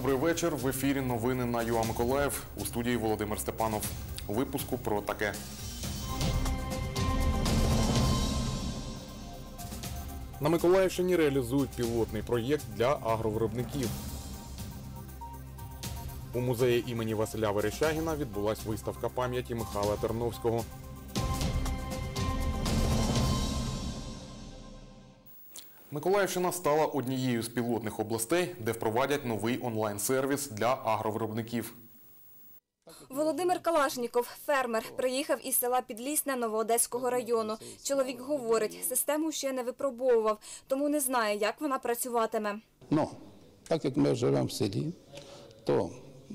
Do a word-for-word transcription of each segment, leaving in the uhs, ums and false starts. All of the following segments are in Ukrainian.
Добрий вечір. В ефірі новини на ЮА Миколаїв. У студії Володимир Степанов. У випуску про таке. На Миколаївщині реалізують пілотний проєкт для агровиробників. У музеї імені Василя Верещагіна відбулась виставка пам'яті Михайла Терновського. Миколаївщина стала однією з пілотних областей, де впровадять новий онлайн-сервіс для агровиробників. Володимир Калашніков, фермер, приїхав із села Підлісне Новоодеського району. Чоловік говорить, систему ще не випробовував, тому не знає, як вона працюватиме. Ну, так як ми живемо в селі, то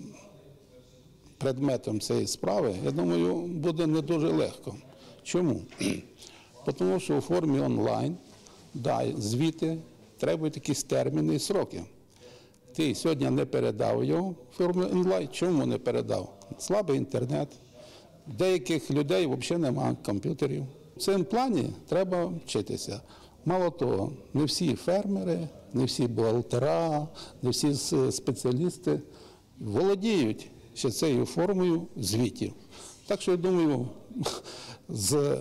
предметом цієї справи, я думаю, буде не дуже легко. Чому? Тому що у формі онлайн, да, звіти, треба якісь терміни і сроки. Ти сьогодні не передав його в формі онлайн. Чому не передав? Слабий інтернет. Деяких людей взагалі немає комп'ютерів. В цьому плані треба вчитися. Мало того, не всі фермери, не всі бухгалтера, не всі спеціалісти володіють ще цією формою звітів. Так що, я думаю, з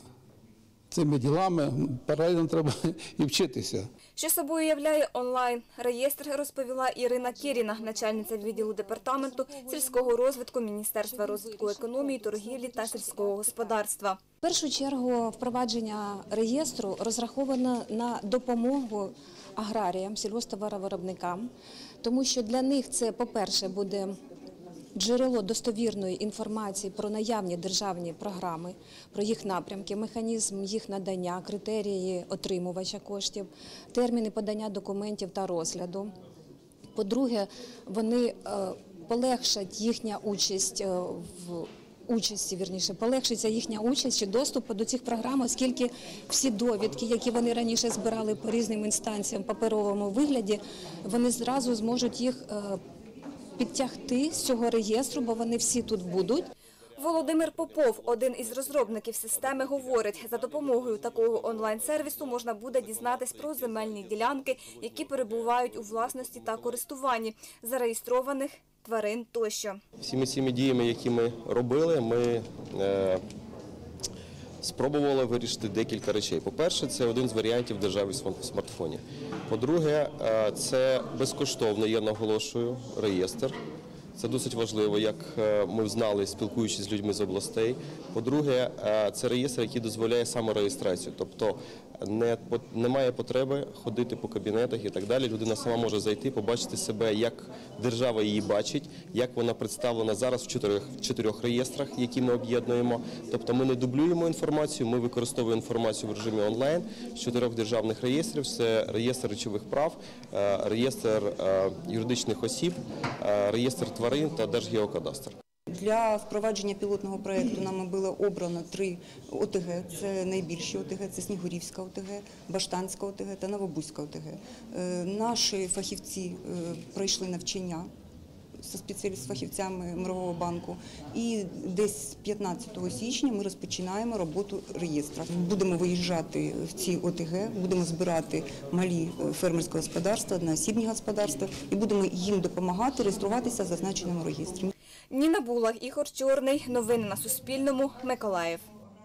цими ділами паралельно треба і вчитися. Що собою являє онлайн-реєстр, розповіла Ірина Кіріна, начальниця відділу департаменту сільського розвитку Міністерства розвитку економії, торгівлі та сільського господарства. В першу чергу впровадження реєстру розраховано на допомогу аграріям, сільгосптоваровиробникам, тому що для них це, по-перше, буде джерело достовірної інформації про наявні державні програми, про їх напрямки, механізм їх надання, критерії отримувача коштів, терміни подання документів та розгляду. По-друге, вони полегшать їхня участь в участі, вірніше, полегшиться їхня участь чи доступ до цих програм, оскільки всі довідки, які вони раніше збирали по різним інстанціям в паперовому вигляді, вони зразу зможуть їх підтягти з цього реєстру, бо вони всі тут будуть. Володимир Попов, один із розробників системи, говорить, за допомогою такого онлайн-сервісу можна буде дізнатись про земельні ділянки, які перебувають у власності та користуванні, зареєстрованих тварин тощо. Всіми цими діями, які ми робили, ми е, спробували вирішити декілька речей. По-перше, це один з варіантів держави в смартфоні. По-друге, е, це безкоштовний, я наголошую, реєстр. Це досить важливо, як ми знали, спілкуючись з людьми з областей. По-друге, це реєстр, який дозволяє самореєстрацію. Тобто не, немає потреби ходити по кабінетах і так далі. Людина сама може зайти, побачити себе, як держава її бачить, як вона представлена зараз в чотирьох, в чотирьох реєстрах, які ми об'єднуємо. Тобто ми не дублюємо інформацію, ми використовуємо інформацію в режимі онлайн з чотирьох державних реєстрів. Це реєстр речових прав, реєстр юридичних осіб, реєстр тварин та Держгеокадастр. Для впровадження пілотного проєкту нами було обрано три О Те Ге. Це найбільші О Те Ге, це Снігурівська О Те Ге, Баштанська О Те Ге та Новобузька О Те Ге. Наші фахівці пройшли навчання з фахівцями Мирового банку. І десь п'ятнадцятого січня ми розпочинаємо роботу реєстру. Будемо виїжджати в ці О Те Ге, будемо збирати малі фермерські господарства, одноосібні господарства і будемо їм допомагати реєструватися в зазначеному реєстрі. Ніна Булах, Ігор Чорний. Новини на Суспільному. Миколаїв.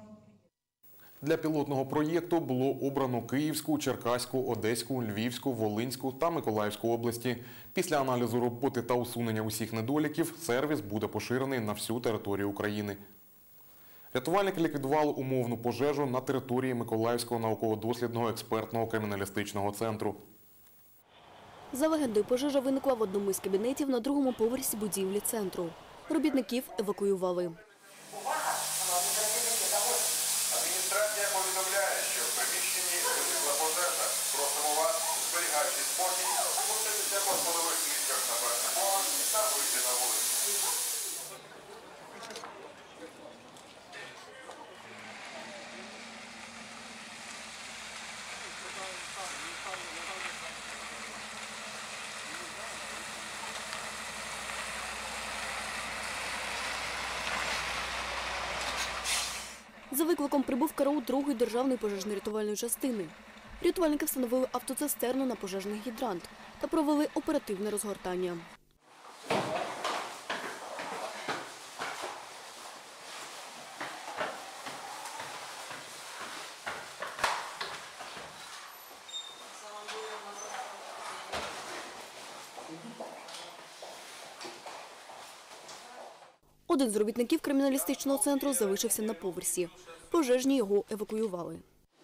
Для пілотного проєкту було обрано Київську, Черкаську, Одеську, Львівську, Волинську та Миколаївську області. Після аналізу роботи та усунення усіх недоліків сервіс буде поширений на всю територію України. Рятувальники ліквідували умовну пожежу на території Миколаївського науково-дослідного експертного криміналістичного центру. За легендою, пожежа виникла в одному із кабінетів на другому поверсі будівлі центру. Робітників евакуювали. Адміністрація повідомляє, що в приміщенні виникла пожежа. Просимо вас, зберігаючи спокій, спуститися по сходових клітках на перший поверх та вийти на вулицю. За викликом прибув караул другої державної пожежно-рятувальної частини. Рятувальники встановили автоцистерну на пожежний гідрант та провели оперативне розгортання. Один з робітників криміналістичного центру залишився на поверсі. Пожежні його евакуювали.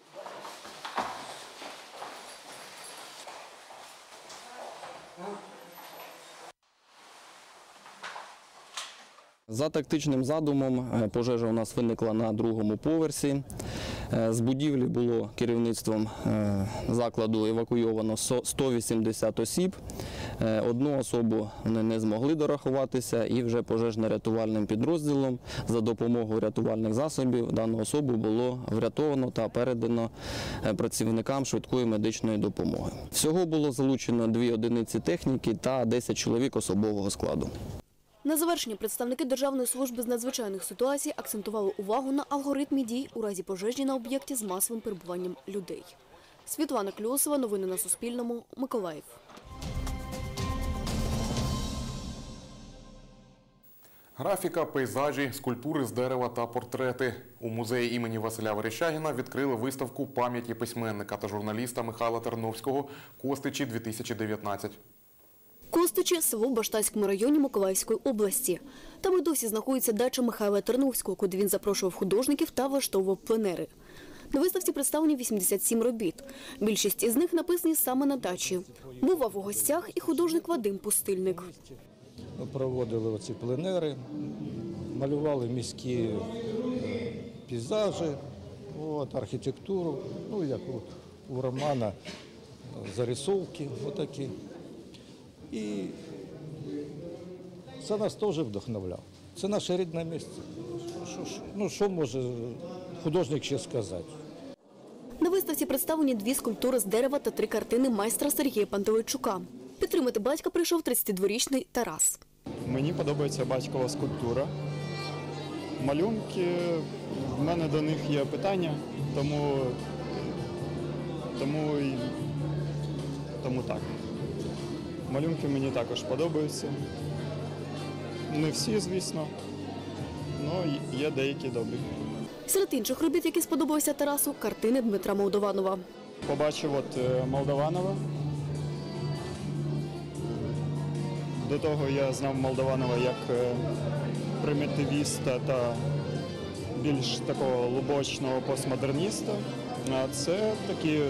За тактичним задумом пожежа у нас виникла на другому поверсі. З будівлі було керівництвом закладу евакуйовано сто вісімдесят осіб. Одну особу вони не змогли дорахуватися і вже пожежно-рятувальним підрозділом за допомогою рятувальних засобів дану особу було врятовано та передано працівникам швидкої медичної допомоги. Всього було залучено дві одиниці техніки та десять чоловік особового складу. На завершення представники Державної служби з надзвичайних ситуацій акцентували увагу на алгоритмі дій у разі пожежі на об'єкті з масовим перебуванням людей. Світлана Кльосова, новини на Суспільному, Миколаїв. Графіка, пейзажі, скульптури з дерева та портрети. У музеї імені Василя Верещагіна відкрили виставку пам'яті письменника та журналіста Михайла Терновського «Костичі дві тисячі дев'ятнадцять». Костичі – село в Баштанському районі Миколаївської області. Там і досі знаходиться дача Михайла Терновського, куди він запрошував художників та влаштовував пленери. На виставці представлені вісімдесят сім робіт. Більшість із них написані саме на дачі. Бував у гостях і художник Вадим Пустильник. Ми проводили оці пленери, малювали міські пейзажі, от, архітектуру, ну як от, у Романа зарисовки отакі. І це нас теж вдохновляло. Це наше рідне місце. Ну, що може художник ще сказати? На виставці представлені дві скульптури з дерева та три картини майстра Сергія Пантелейчука. Підтримати батька прийшов тридцятидворічний Тарас. Мені подобається батькова скульптура. Малюнки, в мене до них є питання, тому, тому, тому так. Малюнки мені також подобаються. Не всі, звісно, але є деякі добрі. Серед інших робіт, які сподобалися Тарасу, картини Дмитра Молдованова. Побачив от Молдованова. До того я знав Молдованова як примітивіста та більш такого глибочного постмодерніста. А це такі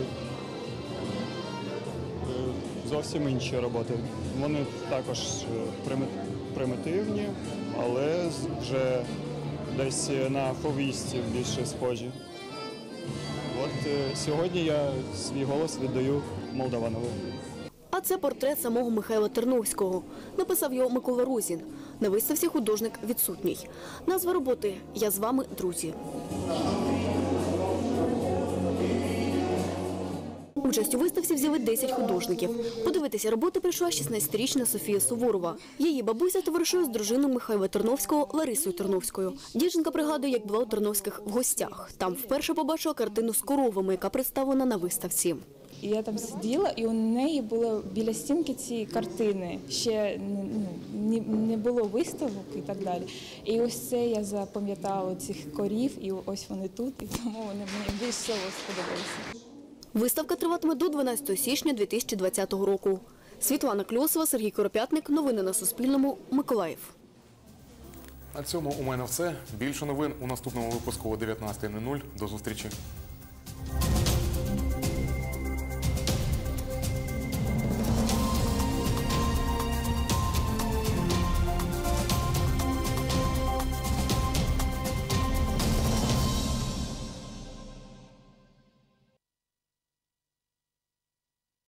зовсім інші роботи. Вони також примітивні, але вже десь на фовістів більше схожі. От сьогодні я свій голос віддаю Молдованову. А це портрет самого Михайла Терновського. Написав його Микола Розін. На виставці художник відсутній. Назва роботи «Я з вами, друзі». Участь у виставці взяли десять художників. Подивитися роботи прийшла шістнадцятирічна Софія Суворова. Її бабуся товаришує з дружиною Михайла Терновського Ларисою Терновською. Дівчинка пригадує, як була у Терновських в гостях. Там вперше побачила картину з коровами, яка представлена на виставці. І я там сиділа, і у неї було біля стінки ці картини. Ще ну, не було виставок і так далі. І ось це я запам'ятала цих корів, і ось вони тут, і тому вони мені більш всього сподобалися. Виставка триватиме до дванадцятого січня дві тисячі двадцятого року. Світлана Кльосова, Сергій Коропятник. Новини на Суспільному. Миколаїв. На цьому у мене все. Більше новин у наступному випуску о дев'ятнадцятій нуль нуль. До зустрічі.